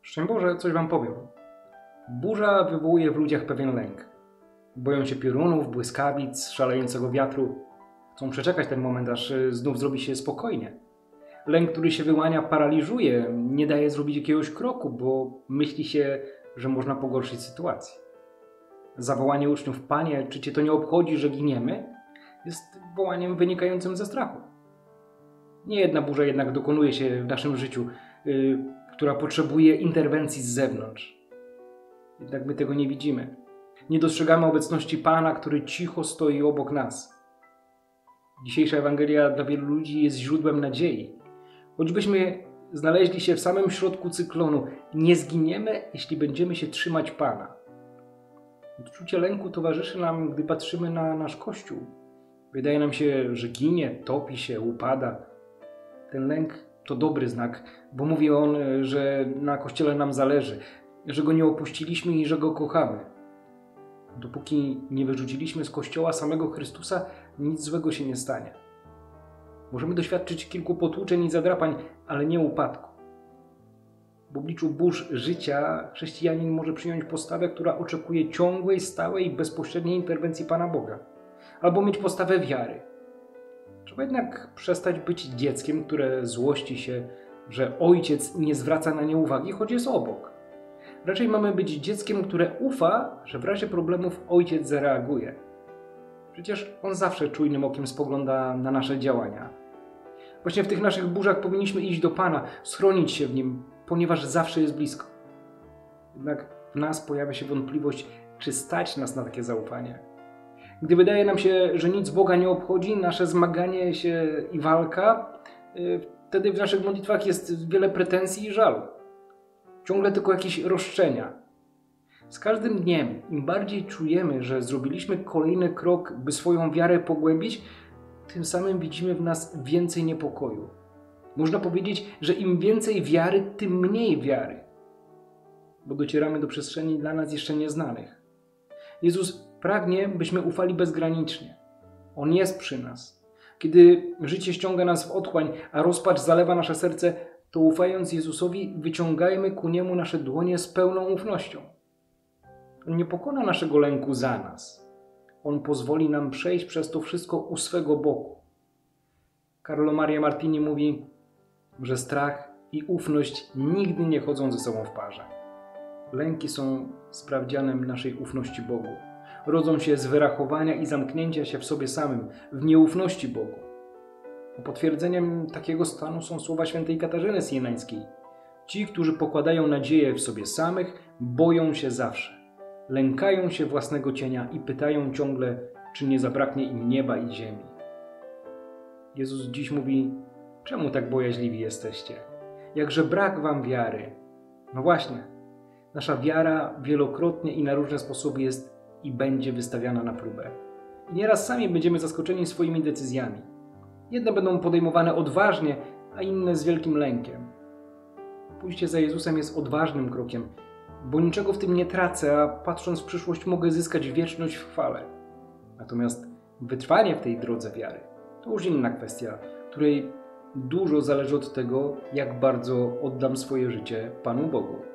Szczęść Boże, coś wam powiem. Burza wywołuje w ludziach pewien lęk. Boją się piorunów, błyskawic, szalejącego wiatru. Chcą przeczekać ten moment, aż znów zrobi się spokojnie. Lęk, który się wyłania, paraliżuje, nie daje zrobić jakiegoś kroku, bo myśli się, że można pogorszyć sytuację. Zawołanie uczniów: Panie, czy Cię to nie obchodzi, że giniemy? Jest wołaniem wynikającym ze strachu. Nie jedna burza jednak dokonuje się w naszym życiu, która potrzebuje interwencji z zewnątrz. Jednak my tego nie widzimy. Nie dostrzegamy obecności Pana, który cicho stoi obok nas. Dzisiejsza Ewangelia dla wielu ludzi jest źródłem nadziei. Choćbyśmy znaleźli się w samym środku cyklonu, nie zginiemy, jeśli będziemy się trzymać Pana. Odczucie lęku towarzyszy nam, gdy patrzymy na nasz Kościół. Wydaje nam się, że ginie, topi się, upada. Ten lęk to dobry znak, bo mówi on, że na Kościele nam zależy, że go nie opuściliśmy i że go kochamy. Dopóki nie wyrzuciliśmy z Kościoła samego Chrystusa, nic złego się nie stanie. Możemy doświadczyć kilku potłuczeń i zadrapań, ale nie upadku. W obliczu burz życia chrześcijanin może przyjąć postawę, która oczekuje ciągłej, stałej i bezpośredniej interwencji Pana Boga. Albo mieć postawę wiary. Trzeba jednak przestać być dzieckiem, które złości się, że ojciec nie zwraca na nie uwagi, choć jest obok. Raczej mamy być dzieckiem, które ufa, że w razie problemów ojciec zareaguje. Przecież on zawsze czujnym okiem spogląda na nasze działania. Właśnie w tych naszych burzach powinniśmy iść do Pana, schronić się w Nim, ponieważ zawsze jest blisko. Jednak w nas pojawia się wątpliwość, czy stać nas na takie zaufanie. Gdy wydaje nam się, że nic Boga nie obchodzi, nasze zmaganie się i walka, wtedy w naszych modlitwach jest wiele pretensji i żalu. Ciągle tylko jakieś roszczenia. Z każdym dniem, im bardziej czujemy, że zrobiliśmy kolejny krok, by swoją wiarę pogłębić, tym samym widzimy w nas więcej niepokoju. Można powiedzieć, że im więcej wiary, tym mniej wiary. Bo docieramy do przestrzeni dla nas jeszcze nieznanych. Jezus pragnie, byśmy ufali bezgranicznie. On jest przy nas. Kiedy życie ściąga nas w otchłań, a rozpacz zalewa nasze serce, to ufając Jezusowi, wyciągajmy ku Niemu nasze dłonie z pełną ufnością. On nie pokona naszego lęku za nas. On pozwoli nam przejść przez to wszystko u swego boku. Carlo Maria Martini mówi, że strach i ufność nigdy nie chodzą ze sobą w parze. Lęki są sprawdzianem naszej ufności Bogu. Rodzą się z wyrachowania i zamknięcia się w sobie samym, w nieufności Bogu. Potwierdzeniem takiego stanu są słowa świętej Katarzyny Sienańskiej. Ci, którzy pokładają nadzieję w sobie samych, boją się zawsze. Lękają się własnego cienia i pytają ciągle, czy nie zabraknie im nieba i ziemi. Jezus dziś mówi, czemu tak bojaźliwi jesteście? Jakże brak wam wiary? No właśnie, nasza wiara wielokrotnie i na różne sposoby jest i będzie wystawiana na próbę. I nieraz sami będziemy zaskoczeni swoimi decyzjami. Jedne będą podejmowane odważnie, a inne z wielkim lękiem. Pójście za Jezusem jest odważnym krokiem, bo niczego w tym nie tracę, a patrząc w przyszłość mogę zyskać wieczność w chwale. Natomiast wytrwanie w tej drodze wiary to już inna kwestia, której dużo zależy od tego, jak bardzo oddam swoje życie Panu Bogu.